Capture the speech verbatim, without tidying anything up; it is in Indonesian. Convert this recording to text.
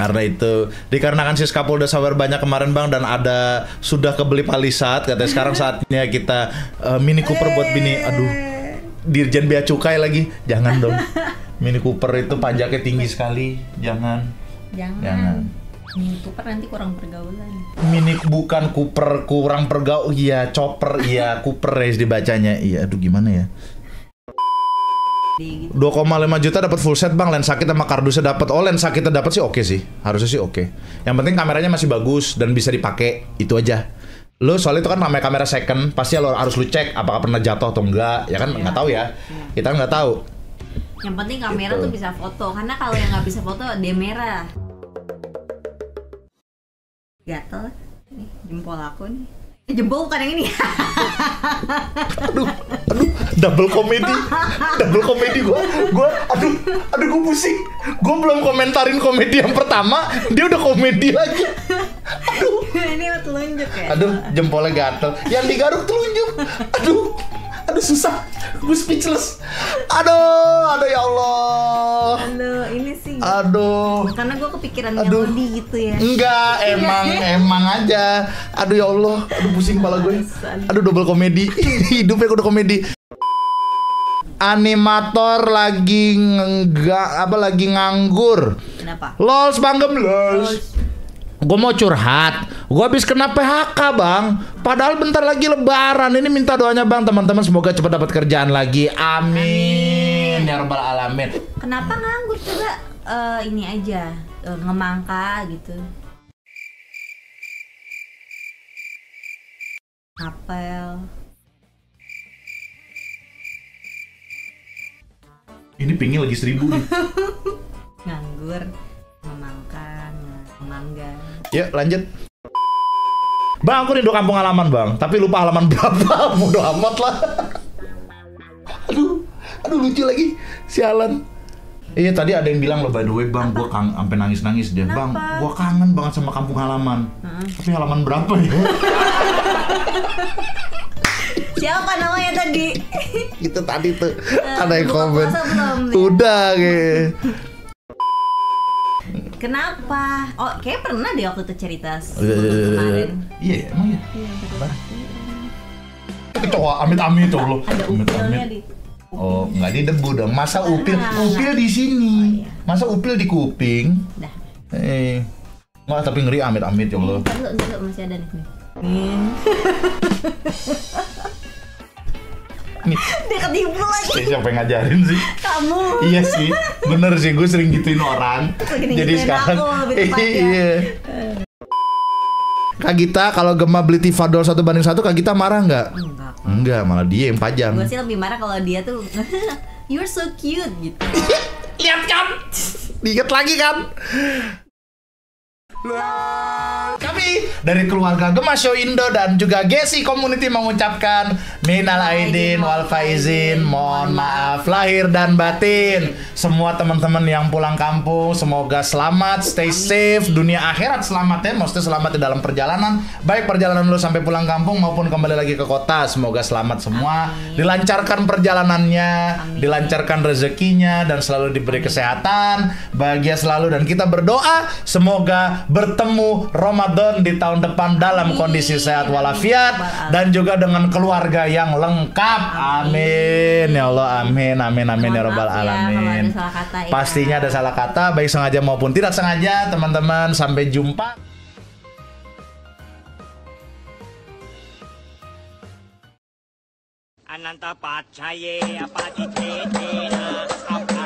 karena itu dikarenakan Siska Polda Sawer banyak kemarin bang dan ada sudah kebeli palisat katanya sekarang saatnya kita uh, Mini Cooper buat bini. Aduh, Dirjen Bea Cukai lagi, jangan dong. Mini Cooper itu pajaknya tinggi sekali, jangan. Jangan. Jangan. Mini Cooper nanti kurang pergaulan. Mini bukan Cooper kurang pergaul, iya chopper, iya Cooper race dibacanya, iya. Aduh gimana ya? dua koma lima juta dapat full set bang, lensa kita sama kardusnya dapat. Oh lensa kita dapat sih oke sih, harusnya sih oke. Yang penting kameranya masih bagus dan bisa dipakai, itu aja. Lo soalnya itu kan namanya kamera second, pasti lo harus lu cek apakah pernah jatuh atau enggak, ya kan nggak tahu ya, kita nggak tahu. Yang penting kamera gitu. Tuh bisa foto, karena kalau yang nggak bisa foto dia merah. Gatel, nih jempol aku nih. Eh, jempol bukan yang ini. aduh, aduh, double komedi, double komedi gue, gue, aduh, aduh gue pusing. Gue belum komentarin komedi yang pertama, dia udah komedi lagi. Aduh, ini mah telunjuk ya. Aduh, jempolnya gatel. Yang digaruk telunjuk. Aduh, aduh susah. Gue speechless. Aduh, aduh ya Allah. Aduh, ini sih. Aduh. Karena gue kepikiran Aduh. melodi gitu ya. Enggak, emang emang aja. Aduh ya Allah, aduh pusing kepala gue. Aduh double komedi. Hidupnya udah komedi. Animator lagi enggak apa lagi nganggur. Kenapa? Lols banggem lols. Gue mau curhat, gue habis kena P H K bang. Padahal bentar lagi lebaran. Ini minta doanya bang, teman-teman semoga cepat dapat kerjaan lagi. Amin, Amin. Ya rabbal alamin. Kenapa nganggur? Coba uh, ini aja uh, ngemangka gitu. Apel. Ini pingin lagi seribu nih. Nganggur, ngemangka, ngemangga. Yuk lanjut. Bang, aku rindu kampung halaman bang, tapi lupa halaman berapa. Bodo amat lah. Aduh, aduh lucu lagi, sialan. Iya tadi ada yang bilang loh by the way bang, gue kang sampai nangis-nangis deh. Bang, gue kangen banget sama kampung halaman. Uh-huh. Tapi halaman berapa ya? Siapa namanya tadi? Itu tadi tuh uh, ada yang buka komen. Udah kayak. Kenapa? Oh, kayak pernah deh waktu itu cerita kemarin. Iya, emang ya. Kecoa amit-amit tuh lo. Ada upilnya di. Oh, nggak di debu dong. Masa upil? Upil di sini. Masa upil di kuping? Dah. Eh, nggak tapi ngeri amit-amit ya lo. Dulu, dulu masih ada nih. Nih. Dia ketipu lagi. Siapa yang ngajarin sih? Kamu. Iya sih, bener sih. Gue sering gituin orang. Sering jadi sekarang. Aku, iya. Kak Gita, kalau Gemma beli Tivadol satu banding satu, Kak Gita marah nggak? Enggak. Enggak, malah dia yang pajang. Gue sih lebih marah kalau dia tuh, you're so cute gitu. Lihat kan? Diinget lagi kan? Kami dari keluarga Gemma Show Indo dan juga Gesi Community mengucapkan minal aidin wal faizin, mohon maaf lahir dan batin. Semua teman-teman yang pulang kampung semoga selamat, stay safe, dunia akhirat selamat ya, maksudnya selamat di dalam perjalanan, baik perjalanan lu sampai pulang kampung maupun kembali lagi ke kota, semoga selamat semua. Amin. Dilancarkan perjalanannya, amin. Dilancarkan rezekinya dan selalu diberi amin. Kesehatan, bahagia selalu dan kita berdoa semoga bertemu Ramadan di tahun depan dalam amin. Kondisi sehat walafiat dan juga dengan keluarga yang lengkap. Amin, amin. Ya Allah, amin, amin, amin. Mohon ya rabbal alamin. Ya, ada kata, ya. Pastinya ada salah kata, baik sengaja maupun tidak sengaja, teman-teman. Sampai jumpa. Ananta pacaye apa di